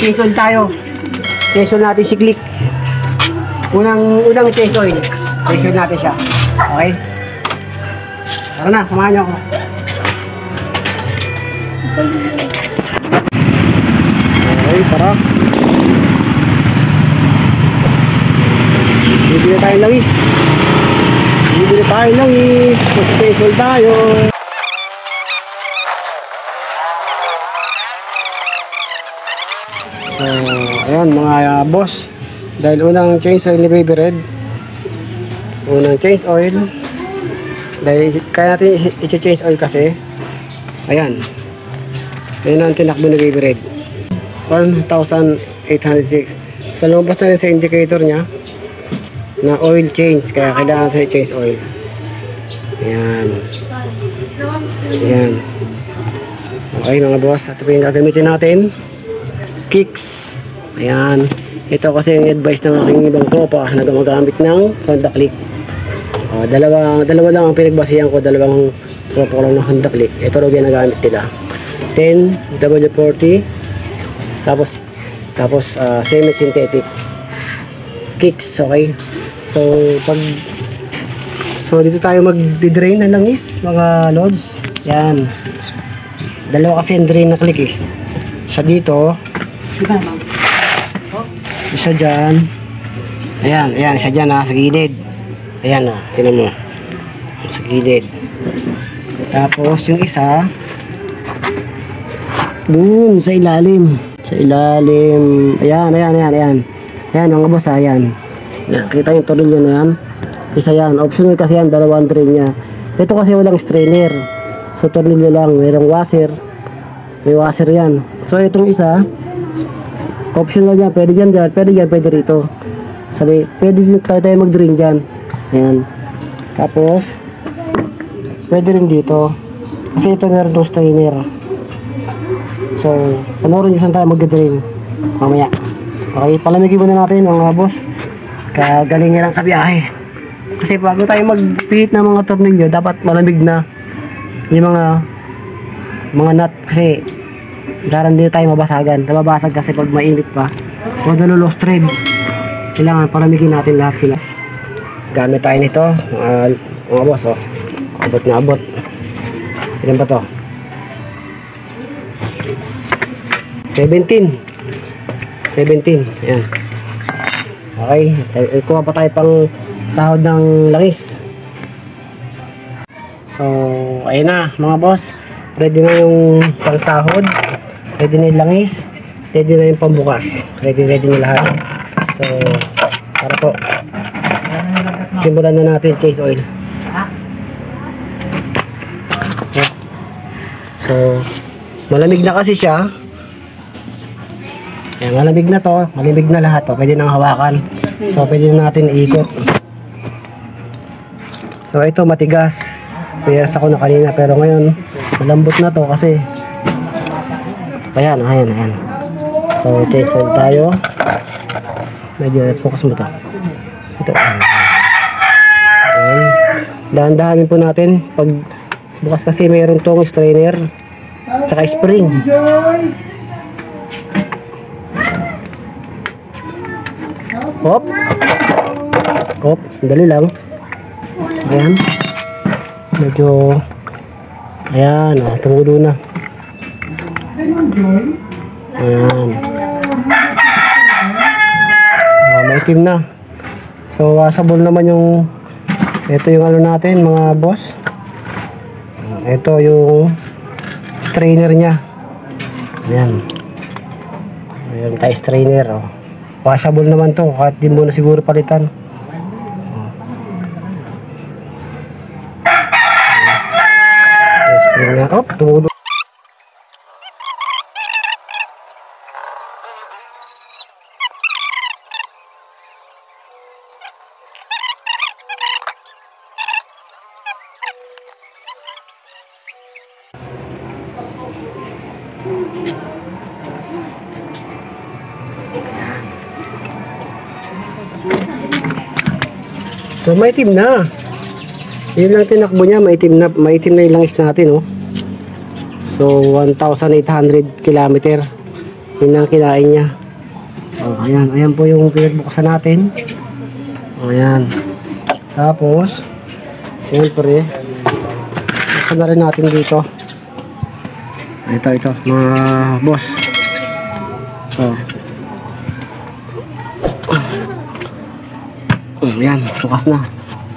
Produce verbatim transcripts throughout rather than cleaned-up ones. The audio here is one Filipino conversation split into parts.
Mag-change oil tayo. Change oil natin si Click. Unang, unang change oil. Change oil natin siya. Okay? Tara na, samahan niyo ako. Okay, tara. Bibili tayo langis. Bibili tayo langis. Mag-change oil tayo. So, ayan mga uh, boss. Dahil unang change oil ni Baby Red. Unang change oil. Dahil kaya natin i-change oil kasi. Ayan. Ayan ang tinakbo ni Baby Red. one thousand eight hundred six. So, lumabas na rin sa indicator niya na oil change. Kaya kailangan sa change oil. Ayan. Ayan. Okay mga boss. Ito po yung gagamitin natin. Kicks. Ayan. Ito kasi yung advice ng aking ibang tropa na gumagamit ng Honda Click. O, dalawa, dalawa lang ang pinagbasihan ko. Dalawang tropa ko lang ng Honda Click. Ito rin ginagamit nila. ten W forty. Tapos, tapos uh, semi-synthetic kicks. Okay. So, pag so, dito tayo mag-drain ng langis, mga lods. Yan. Dalawa kasi yung drain na Click eh. Isa dito. Isa dyan. Ayan, ayan, isa dyan ha, sa gilid. Ayan o, tinan mo. Sa gilid. Tapos yung isa dun, sa ilalim. Sa ilalim. Ayan, ayan, ayan, ayan. Ayan mga boss, ayan. Ayan, kita yung tornilyo na yan. Isa yan, optional kasi yan, dalawang drain nya. Ito kasi walang strainer. So tornilyo lang, mayroong washer. May washer yan. So itong isa optional yan, pwede dyan dyan, pwede dyan, pwede rito. Sabi, pwede dyan tayo tayo mag-drain dyan. Ayan. Tapos, pwede rin dito. Kasi ito meron itong strainer. So, panoorin nyo saan tayo mag-drain. Mamaya. Okay, palamigin muna natin mga boss. Kagaling lang sa biyahe. Kasi bago tayo mag-pihit ng mga tornilyo, dapat malamig na yung mga mga nut. Kasi daran din tayo mabasagan. Nababasag kasi pag mainit pa. Huwag nalulost thread. Kailangan palamigin natin lahat sila. Gamit tayo nito. Uh, mga boss, oh. Abot na abot. Ilan ba to? seventeen. seventeen. Ayan. Okay. Kuha pa tayo pang sahod ng langis. So, ayun na mga boss. Ready na yung pang sahod. Ready na yung langis. Ready na yung pambukas. Ready ready na lahat. So, para po simulan na natin change oil. Okay. So, malamig na kasi siya. Ayan, malamig na to. Malamig na lahat to. Pwede nang hawakan. So, pwede na natin ikot. So, ito matigas. Piyers ako na kanina. Pero ngayon, malambot na to kasi ayan, ayan, ayan. So, change oil tayo. Medyo focus mo to. Ito. Ayan. Dahan-dahanin po natin. Pag bukas kasi mayroon tong strainer tsaka spring. Hop. Hop. Sandali lang. Ayan. Medyo ayan, oh, tumulo na. Ayan. Ah, maitim na. So, washable naman yung ito yung ano natin, mga boss. Ito yung strainer nya. Ayan. Ayan tayo strainer. Oh. Washable naman to, kahit di mo na siguro palitan. Oh, tumulo. So maitim na. Yun lang tinakbo niya, maitim na, maitim na yung langis natin, oh. So one thousand eight hundred kilometer. Yun ang kinain niya. Oh, ayan. Ayan po yung pinagbuksan natin. Oh, ayan. Tapos, siyempre, buksan na rin natin dito. Ito, ito. Mga boss. Oh. Oh, ayan. Sukas na.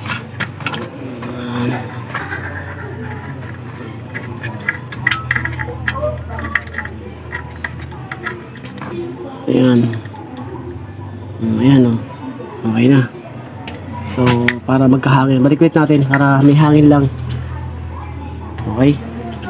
Ayan. Ayan o. Oh. Okay na. So, para magkahangin. Balikwit natin para may hangin lang. Okay.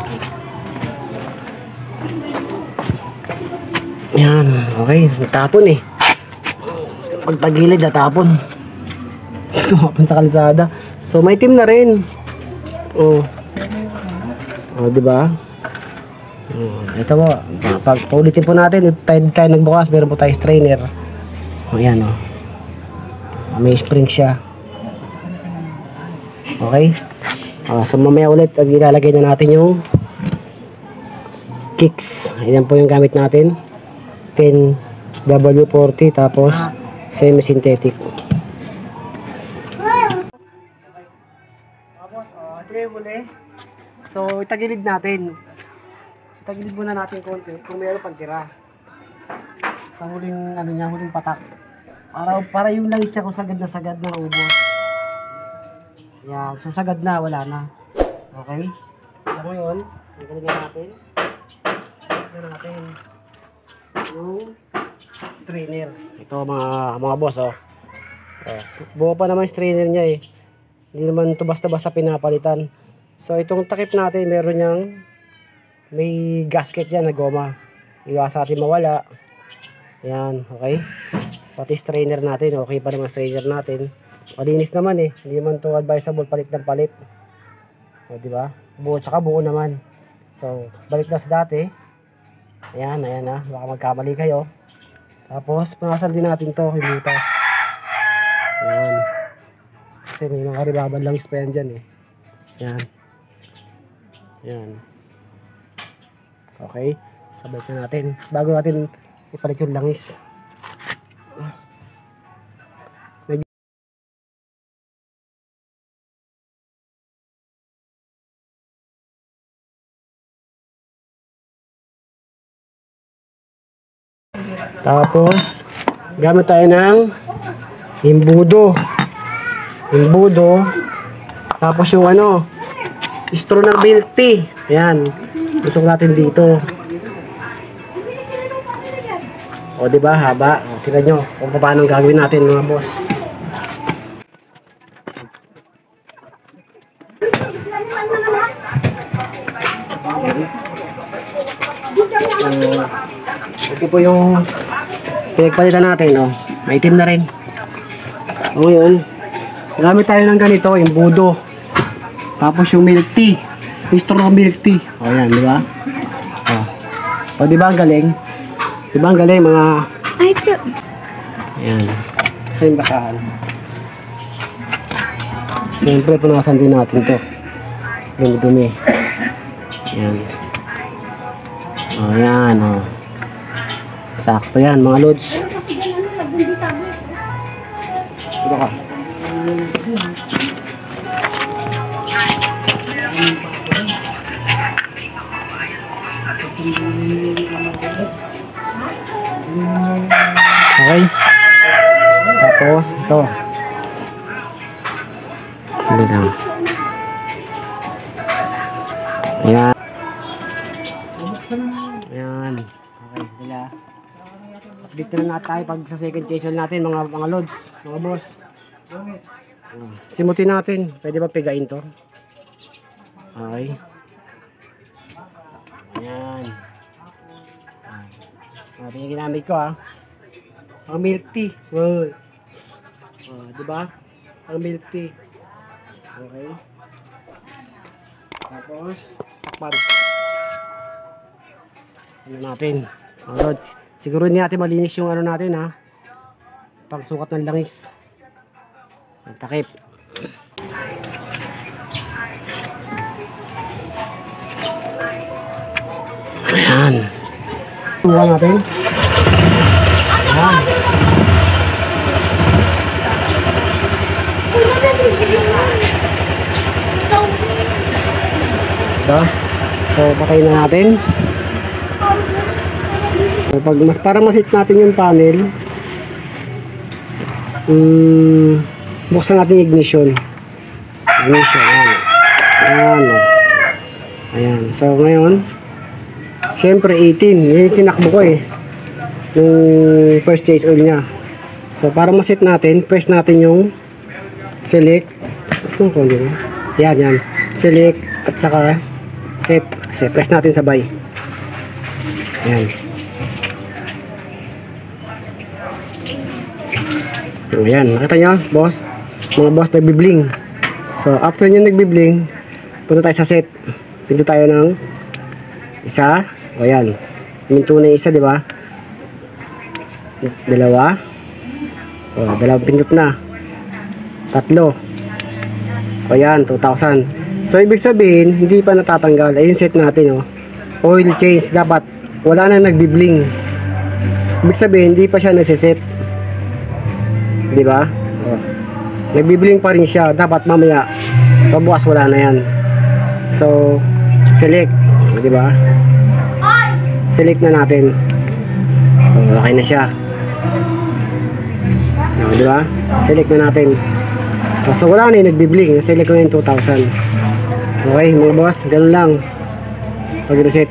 Ayan. Okay. Natapon eh. Pagtagilid natapon. Natapon sa kalsada. So, may team na rin. Oh. Oh, diba? Oh, ito po, pag paulitin po natin, tayo, tayo nagbukas, meron po tayo strainer. O yan o. May spring siya. Okay? Uh, so mamaya ulit, ilalagay na natin yung kicks. Ayan po yung gamit natin. ten W forty tapos semi-synthetic. Tapos, uh, ito yung huli. So, itagilid natin. Tagilid muna natin konti kung mayroon pang tira sa huling ano niya, huling patak, para, para yung langis niya kung sagad na sagad na ubos. Yan, so sagad na, wala na. Okay, so ngayon tanggalin natin tanggalin natin yung strainer. Ito mga mga boss oh, oh buo pa naman strainer niya eh, hindi naman ito basta basta pinapalitan. So itong takip natin meron niyang may gasket dyan na goma, iwasan natin mawala. Ayan, okay. Pati strainer natin, okay pa naman strainer natin, malinis naman eh, hindi naman to advisable palit ng palit. O diba, buo tsaka buo naman. So balik na sa dati. Ayan, ayan na, baka magkamali kayo. Tapos punasan din natin to, yung butas. Ayan, kasi may mga ribaban lang pa yan dyan eh. Ayan, ayan. Okay, sabay na natin bago natin ipalit yung langis. Tapos gamit tayo ng imbudo. Imbudo. Tapos yung ano, straw ng milk tea. Ayan. Tusok natin dito. O diba, haba. O, tingnan nyo kung paano gagawin natin mga boss. Uh, ito po yung pinagpalitan natin. O. May itim na rin. O ngayon, gamit tayo ng ganito, yung budo. Tapos yung milk tea. Yung straw milk tea. O yan, di ba? O. O di ba ang galing? Di ba ang galing mga... Ay, tiyok. Ayan. So yung basahan. Siyempre, punasan din natin to. Dumi-dumi. Ayan. O yan, o. Sakto yan, mga lods. Ito ka. Okay. Tapos ito. Hindi lang. Ayan. Ayan. Okay, dila. Update na natin tayo pag sa second chase natin mga mga loads, mga boss. Simutin natin. Pwede ba pigain to? Okay. Ayan. Ito yung ginamit ko ha. Ang milk tea. Wow. Oh, diba? Ang milk tea. Okay. Tapos, takpan. Ano natin? Alright. Siguro hindi natin malinis yung ano natin ha. Pangsukat ng langis. Ang takip. Ayan. tutukan natin. Ayan. Diba? So, patayin na natin. So, pag mas, para masit natin yung panel, um, buksan natin yung ignition. Ignition, ayan. Ayan, o. Ayan. So, ngayon, siyempre, eighteen. Yung tinakbo ko eh. Yung first change oil niya. So, para masit natin, press natin yung select. Mas kung kung dito. Yan, yan. Select at saka set. Kasi press natin sabay. Yan. Ayan. Nakita nyo, boss? Mga boss, nagbibling. So, after nyo nagbibling, punta tayo sa set. Pinto tayo ng isa. O, yan. Minto na isa, di ba? Dalawa. O, dalawang pindot na. Tatlo. O, yan. two thousand. So, ibig sabihin, hindi pa natatanggal. Ayun set natin, o. Oil change. Dapat, wala na nagbibling. Ibig sabihin, hindi pa siya nasiset. Di ba? O. Nagbibling pa rin siya. Dapat mamaya, pabukas wala na yan. So, select. O, di ba? Select na natin. O, okay na siya. O, di ba? Select na natin. O, so, wala na yung nagbibling. Select ko na yung two thousand. Okay, mga boss, ganun lang. Pag-reset.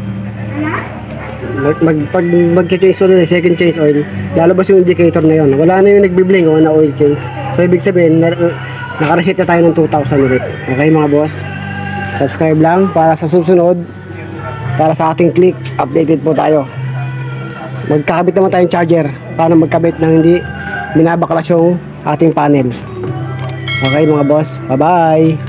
Mag, mag, pag mag-change oil, second change oil, lalabas yung indicator na yun. Wala na yung nagbibling o na oil change. So, ibig sabihin, na, naka-reset na tayo ng two thousand ulit. Okay, mga boss? Subscribe lang para sa susunod. Para sa ating click, updated po tayo. Magkakabit naman tayong charger para magkabit ng hindi binabaklas yung ating panel. Okay, mga boss? Bye-bye!